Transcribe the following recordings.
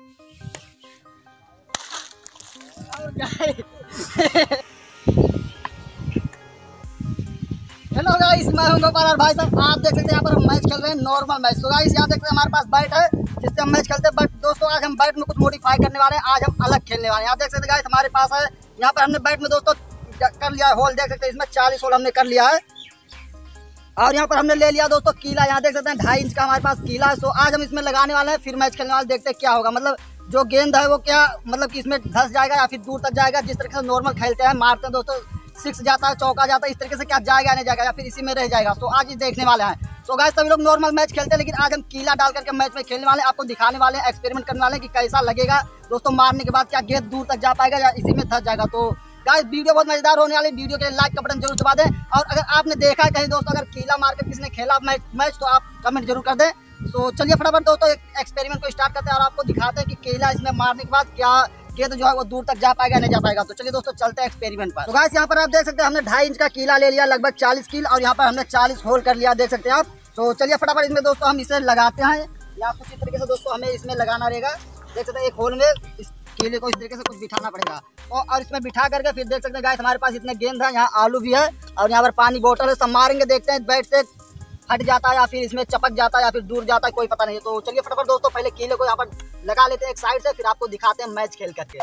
Hello guys, मैं हूं गोपाल और भाई साहब आप देख सकते हैं यहाँ पर हम मैच खेल रहे हैं नॉर्मल मैच। तो गाइस यहाँ देख सकते हैं हमारे पास बैट है जिससे हम मैच खेलते हैं। बट दोस्तों आज हम बैट में कुछ मॉडिफाई करने वाले हैं, आज हम अलग खेलने वाले हैं। यहाँ देख सकते हैं गाइस हमारे पास है, यहाँ पर हमने बैट में दोस्तों कर लिया है होल, देख सकते हैं इसमें 40 होल हमने कर लिया है। और यहाँ पर हमने ले लिया दोस्तों कीला, यहाँ देख सकते हैं 2.5 इंच का हमारे पास कीला है। सो आज हम इसमें लगाने वाले हैं, फिर मैच खेलने वाले, देखते हैं क्या होगा। मतलब जो गेंद है वो क्या मतलब कि इसमें धस जाएगा या फिर दूर तक जाएगा। जिस तरीके से नॉर्मल खेलते हैं, मारते हैं दोस्तों, 6 जाता है, चौका जाता है, इस तरीके से क्या जाएगा नहीं जाएगा या फिर इसी में रह जाएगा। तो आज ही देखने वाले हैं। सो गाइस सभी लोग नॉर्मल मैच खेलते हैं, लेकिन आज हम कीला डाल करके मैच में खेलने वाले हैं, आपको दिखाने वाले हैं, एक्सपेरिमेंट करने वाले हैं कि कैसा लगेगा दोस्तों। मारने के बाद क्या गेंद दूर तक जा पाएगा या इसी में धस जाएगा। तो गाइस वीडियो बहुत मजेदार होने वाली, वीडियो के लिए लाइक का बटन जरूर दबा दें। और अगर आपने देखा है कहीं दोस्तों अगर कीला मार कर किसी ने खेला मैच तो आप कमेंट जरूर कर दें। तो चलिए फटाफट दोस्तों एक्सपेरिमेंट को स्टार्ट करते हैं और आपको दिखाते हैं कि कीला इसमें मारने के बाद क्या गेंद जो है वो दूर तक जा पाएगा नहीं जा पाएगा। तो चलिए दोस्तों चलते हैं एक्सपेरिमेंट पर। तो गाइस यहाँ पर आप देख सकते हैं हमने 2.5 इंच का कीला ले लिया, लगभग 40 कील, और यहाँ पर हमने 40 होल कर लिया, देख सकते हैं आप। तो चलिए फटाफट इसमें दोस्तों हम इसे लगाते हैं। यहाँ कुछ इस तरीके से दोस्तों हमें इसमें लगाना रहेगा, देख सकते हैं एक होल में इस कीले को इस तरीके से कुछ बिठाना पड़ेगा। और इसमें बिठा करके फिर देख सकते हैं गाइस हमारे पास इतने गेंद है, यहाँ आलू भी है और यहाँ पर पानी बोतल है। सब मारेंगे, देखते हैं बैट से हट जाता है या फिर इसमें चपक जाता है या फिर दूर जाता है, कोई पता नहीं है। तो चलिए फटाफट दोस्तों पहले कीले को यहाँ पर लगा लेते हैं एक साइड से, फिर आपको दिखाते हैं मैच खेल करके।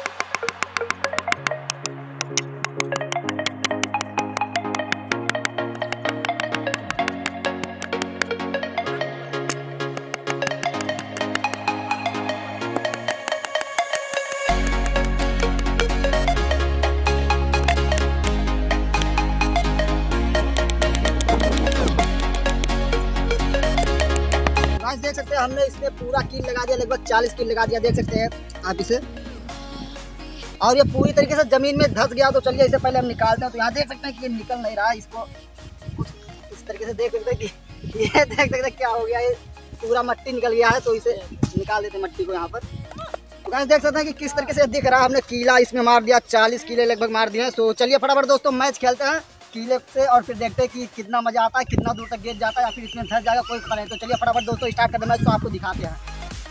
देख सकते हैं हमने इसमें पूरा कील लगा दिया, लगभग 40 कील लगा दिया, देख सकते हैं आप इसे। और ये पूरी तरीके से जमीन में धस गया। तो चलिए इसे पहले हम निकालते हैं। तो यहाँ देख सकते हैं कि ये निकल नहीं रहा है, इसको कुछ इस तरीके से देख सकते हैं कि ये देख सकते हैं क्या हो गया, ये पूरा मट्टी निकल गया है। तो इसे निकाल देते हैं मट्टी को यहाँ पर। तो गाइस देख सकते हैं कि किस तरीके से दिख रहा है, हमने कीला इसमें मार दिया, 40 कीले लगभग मार दिए हैं। तो चलिए फटाफट दोस्तों मैच खेलते हैं कीले से और फिर देखते हैं कि कितना मजा आता है, कितना दूर तक गेंद जाता है या फिर इसमें धस जाएगा, कोई पता नहीं। तो चलिए फटाफट दोस्तों स्टार्ट करते हैं मैच को, आपको दिखाते हैं।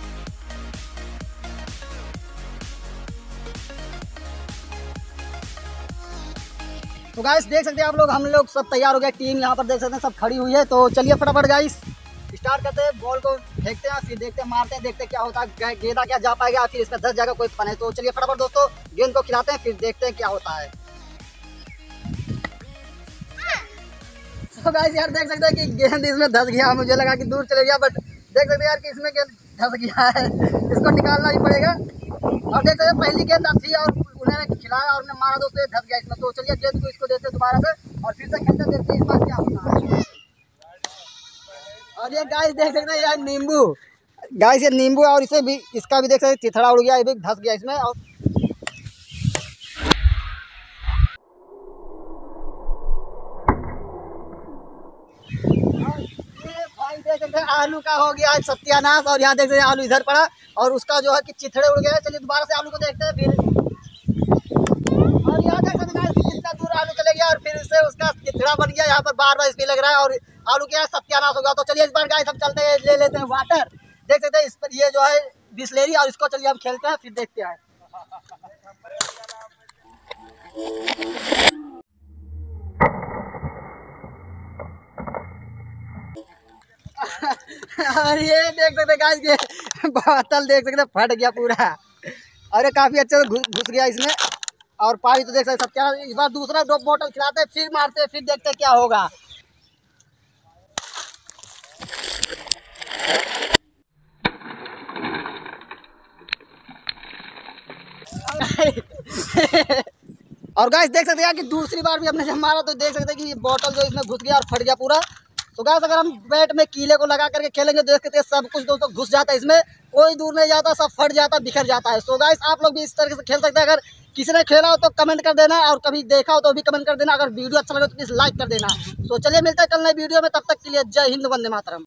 तो गाइस देख सकते हैं आप लोग, हम लोग सब तैयार हो गए, टीम यहाँ पर देख सकते हैं सब खड़ी हुई है। तो चलिए फटाफट गाइस स्टार्ट करते हैं, बॉल को फेंकते हैं, फिर देखते हैं, मारते हैं, देखते हैं क्या होता है, गेंदा क्या जा पाएगा फिर इसमें धस जाएगा, कोई पता नहीं। तो चलिए फटाफट दोस्तों गेंद को खिलाते हैं, फिर देखते हैं क्या होता है। तो गाइस यार देख सकते हैं कि गेंद इसमें धस गया, मुझे लगा कि दूर चले गया, बट देख सकते हैं यार कि इसमें गेंद धस गया है, इसको निकालना ही पड़ेगा। और देख सकते हैं पहली गेंद थी और उन्होंने खिलाया और उन्हें मारा दोस्तों, धस गया इसमें। तो चलिए गेंद को इसको देते हैं दोबारा से और फिर से खेलते, देखते हैं इस बार क्या होता है। और ये गाइस देख सकते हैं यार नींबू, गाइस ये नींबू है और इसे भी, इसका भी देख सकते हैं चिथड़ा उड़ गया, ये भी धस गया इसमें। और देख सकते हैं आलू का हो गया सत्यानाश। और यहाँ देख सकते हैं आलू इधर पड़ा और उसका जो है कि चिथड़े उड़ गए। चलिए दोबारा से आलू को देखते हैं फिर। और यहाँ देख सकते हैं कितना दूर आलू चले गया और फिर उससे उसका चिथड़ा बन गया, यहाँ पर बार बार इसमें लग रहा है और आलू क्या है सत्यानाश होगा। तो चलिए इस बार गाइस हम चलते हैं, ले लेते हैं वाटर, देख सकते हैं इस पर ये जो है बिस्लेरी, और इसको चलिए हम खेलते हैं फिर देखते हैं। और ये देख सकते हैं गाइस, ये बोतल देख सकते हैं फट गया पूरा, और ये काफी अच्छे से घुस गया इसमें। और पानी तो देख सकते हैं क्या, इस बार दूसरा दो बोतल खिलाते हैं, फिर मारते हैं, फिर देखते हैं क्या होगा। और गाइस देख सकते हैं कि दूसरी बार भी हमने जब मारा तो देख सकते हैं कि बोतल जो इसमें घुस गया और फट गया पूरा। तो गाइस अगर हम बैट में कीले को लगा करके खेलेंगे देख सकते हैं सब कुछ दोस्तों घुस जाता है इसमें, कोई दूर नहीं जाता, सब फट जाता, बिखर जाता है। सो गाइस आप लोग भी इस तरीके से खेल सकते हैं। अगर किसी ने खेला हो तो कमेंट कर देना, और कभी देखा हो तो भी कमेंट कर देना। अगर वीडियो अच्छा लगे तो प्लीज लाइक कर देना। तो चलिए मिलते हैं कल नई वीडियो में, तब तक के लिए जय हिंद, वंदे मातरम।